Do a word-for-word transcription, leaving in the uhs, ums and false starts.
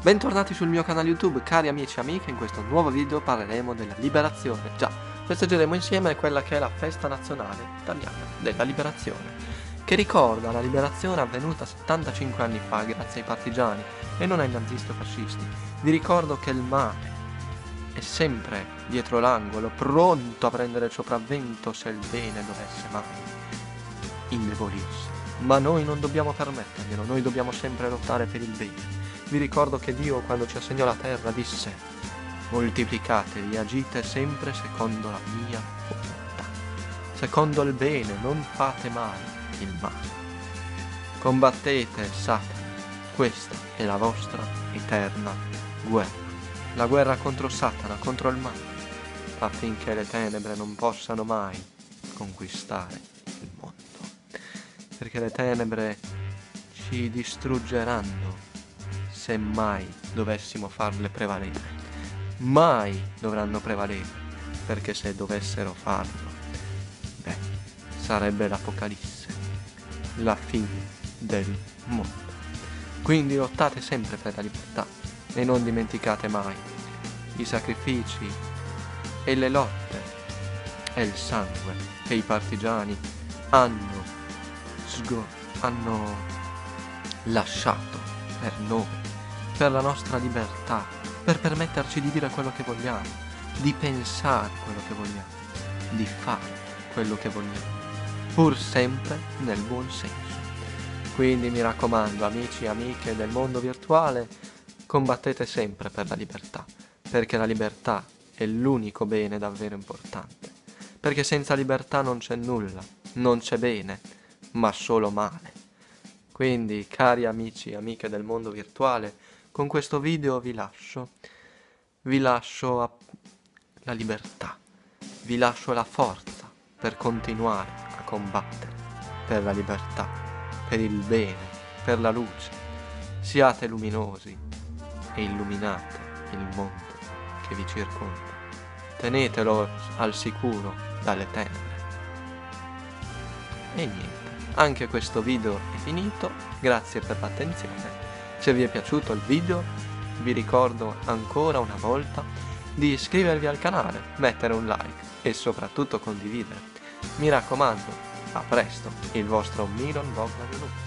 Bentornati sul mio canale YouTube, cari amici e amiche. In questo nuovo video parleremo della liberazione. Già, festeggeremo insieme quella che è la festa nazionale italiana della liberazione, che ricorda la liberazione avvenuta settantacinque anni fa grazie ai partigiani e non ai nazisti o fascisti. Vi ricordo che il male è sempre dietro l'angolo, pronto a prendere il sopravvento se il bene dovesse mai indebolirsi. Ma noi non dobbiamo permetterglielo, noi dobbiamo sempre lottare per il bene. Vi ricordo che Dio, quando ci assegnò la terra, disse: moltiplicatevi, agite sempre secondo la mia volontà. Secondo il bene, non fate mai il male. Combattete Satana, questa è la vostra eterna guerra. La guerra contro Satana, contro il male, affinché le tenebre non possano mai conquistare il mondo. Perché le tenebre ci distruggeranno se mai dovessimo farle prevalere. Mai dovranno prevalere, perché se dovessero farlo, beh, sarebbe l'Apocalisse, la fine del mondo. Quindi lottate sempre per la libertà e non dimenticate mai i sacrifici e le lotte e il sangue che i partigiani hanno, sgo- hanno lasciato per noi, per la nostra libertà, per permetterci di dire quello che vogliamo, di pensare quello che vogliamo, di fare quello che vogliamo, pur sempre nel buon senso. Quindi mi raccomando, amici e amiche del mondo virtuale, combattete sempre per la libertà, perché la libertà è l'unico bene davvero importante, perché senza libertà non c'è nulla, non c'è bene, ma solo male. Quindi, cari amici e amiche del mondo virtuale, con questo video vi lascio, vi lascio a la libertà, vi lascio la forza per continuare a combattere per la libertà, per il bene, per la luce. Siate luminosi e illuminate il mondo che vi circonda. Tenetelo al sicuro dalle tenebre. E niente, anche questo video è finito, grazie per l'attenzione. Se vi è piaciuto il video, vi ricordo ancora una volta di iscrivervi al canale, mettere un like e soprattutto condividere. Mi raccomando, a presto, il vostro Miron Bogdan.